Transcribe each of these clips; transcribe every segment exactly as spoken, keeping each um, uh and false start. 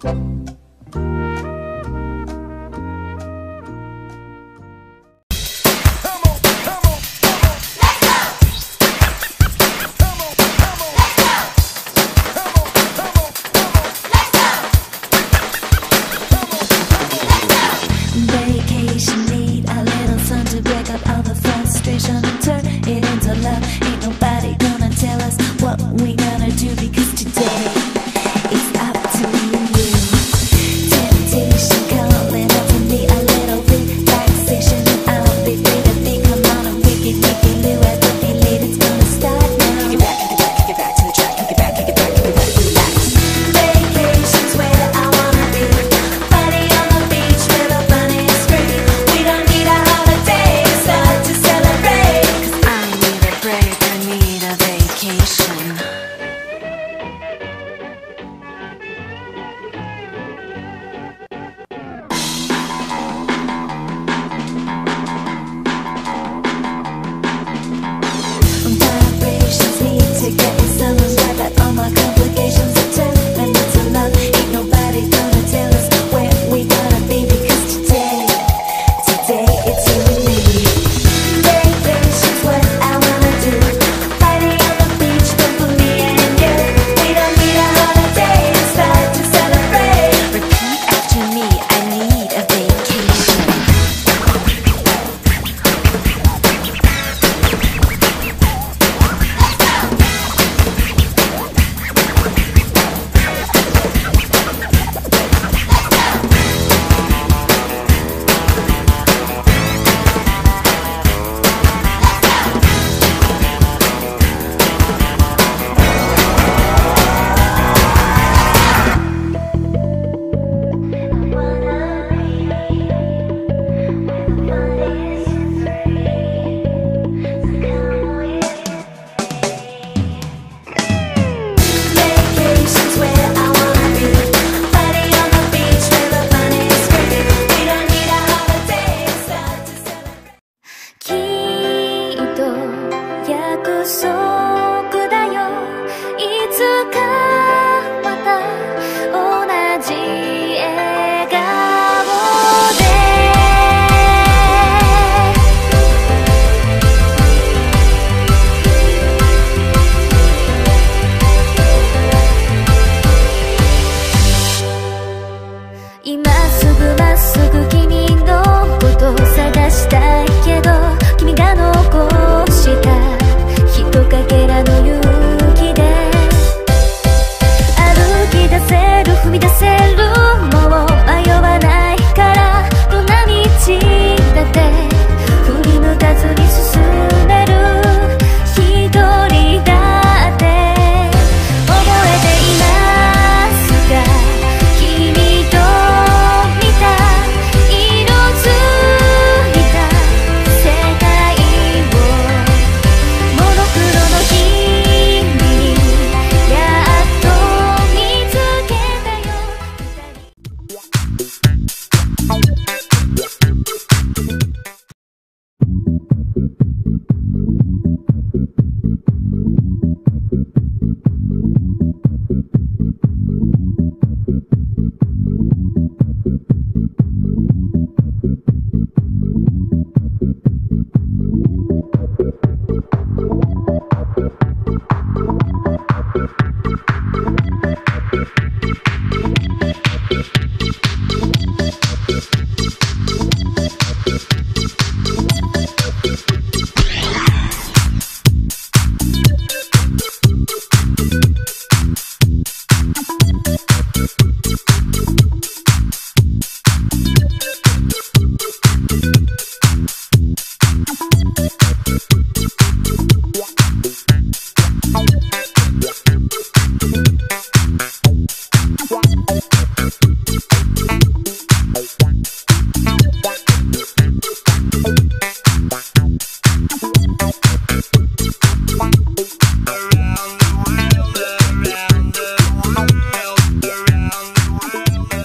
Around the world, around the world.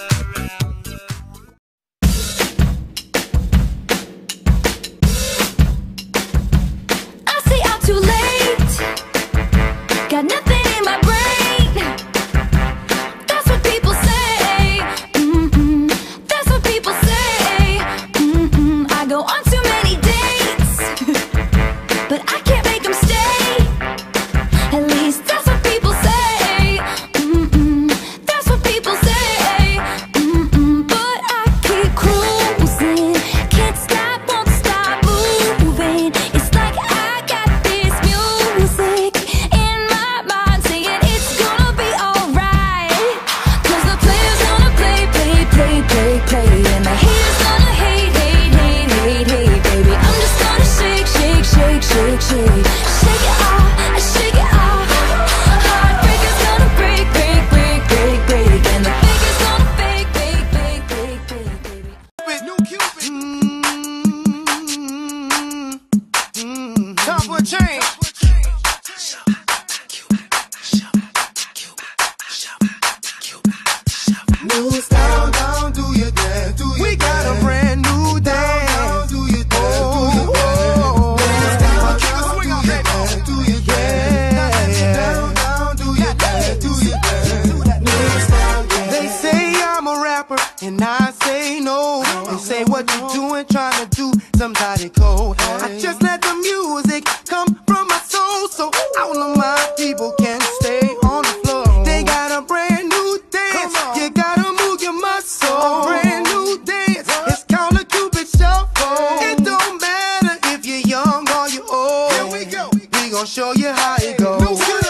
and I say no. They say what you doing, trying to do somebody cold. I just let the music come from my soul, so all of my people can stay on the floor. They got a brand new dance, you gotta move your muscle. Brand new dance, it's called a Cupid Shuffle. It don't matter if you're young or you're old. Here we go, we gon' show you how it goes.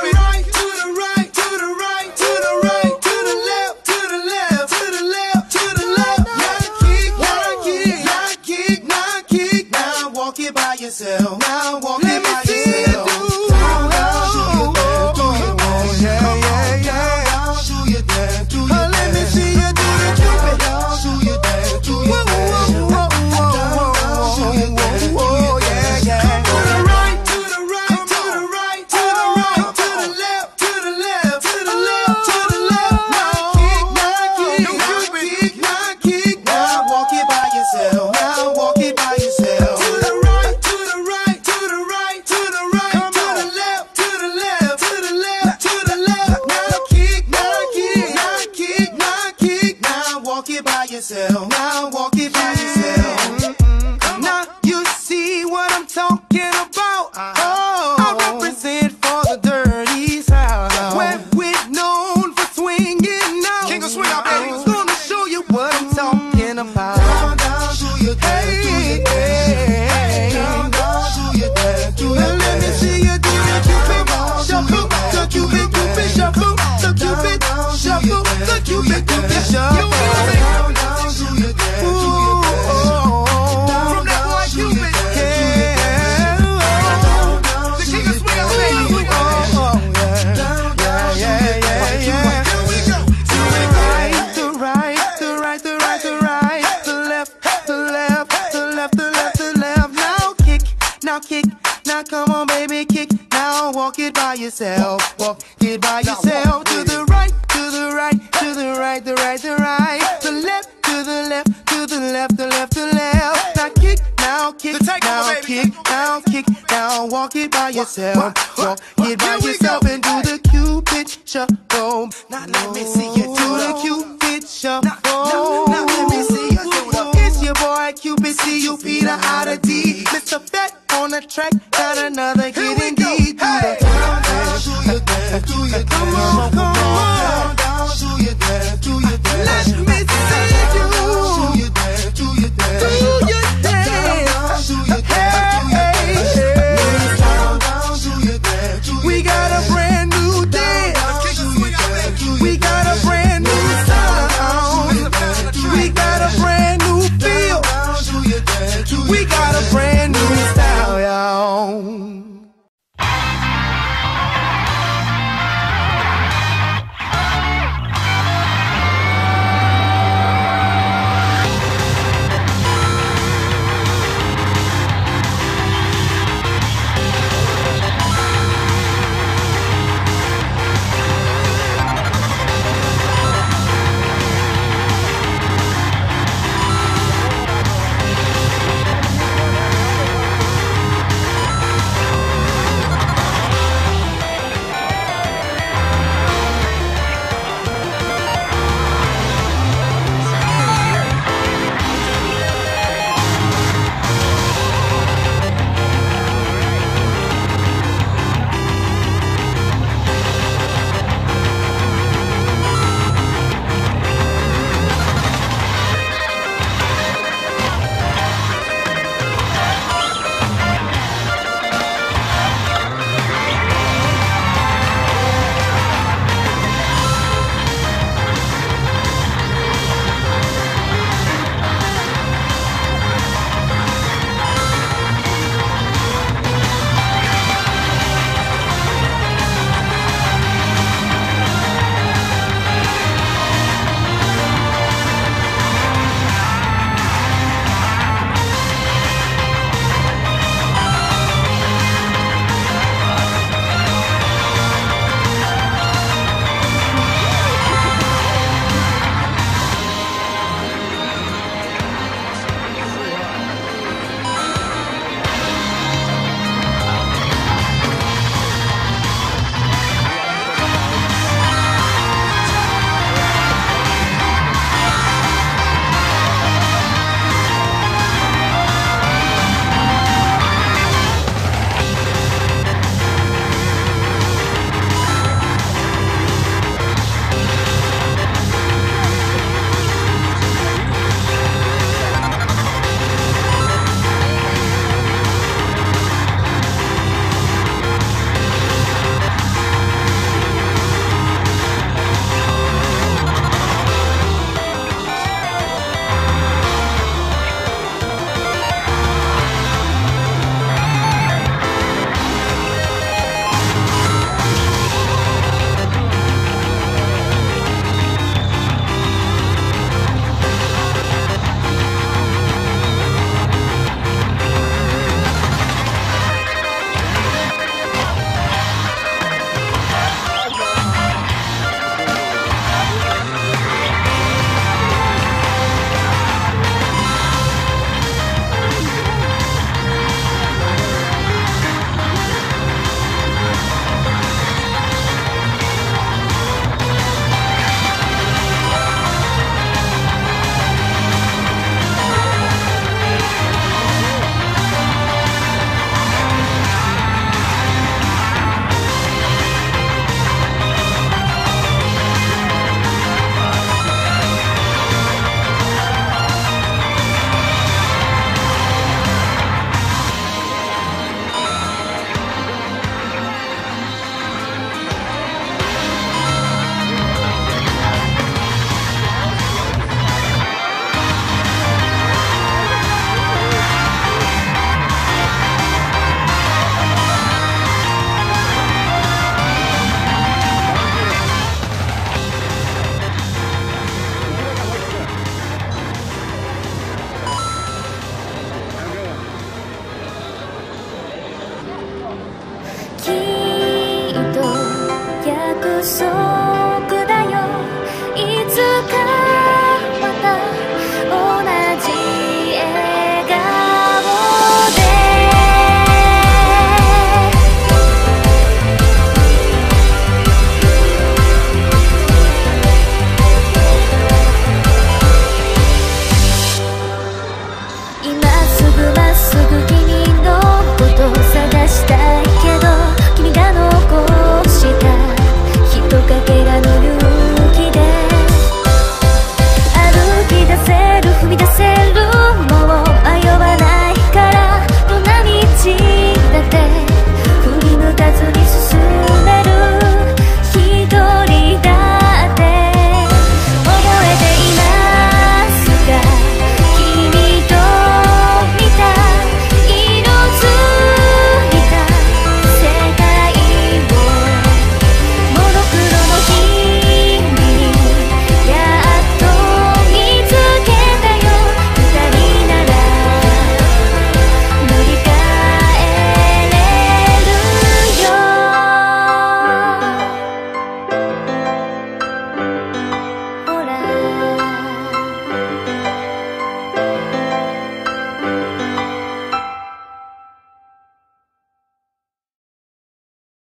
Now walk it by yourself. Down, down, do your dance, do your dance. Yeah, yeah, yeah. Do your dance, do your dance. Let me see you do the Cupid. Down, do your dance, do your dance. Down, down, do your dance, do your dance. To the right, to the right, to the right, to the right, to the left, to the left, to the left, to the left. Now kick, now kick, now kick, now kick. Now walk it by yourself. Now walk it by yourself. Now walk it by yourself. Mm-hmm. Now you see what I'm talking about. Oh, I represent for the dirty South, where we're known for swinging out. King of swing out, baby. I'm gonna show you what I'm talking about. Down, down, do your dance, do your dance. Down, down, do your dance, do your dance. Let me see you do the Cupid Shuffle, the Cupid Cupid Shuffle, the Cupid Shuffle, the Cupid Cupid Shuffle. Now come on, baby, kick. Now walk it by yourself. Walk it by yourself. To the right, to the right, to the right, the right, the right. The left, to the left, to the left, the left, the left. Now kick, now kick, now kick, now kick. Now walk it by yourself. Walk it by yourself and do the Cupid Shuffle. Now let me see you do the Cupid Shuffle. Now let me see you do the. It's your boy Cupid, C U P, the I to D. Mister Fat on the track, got another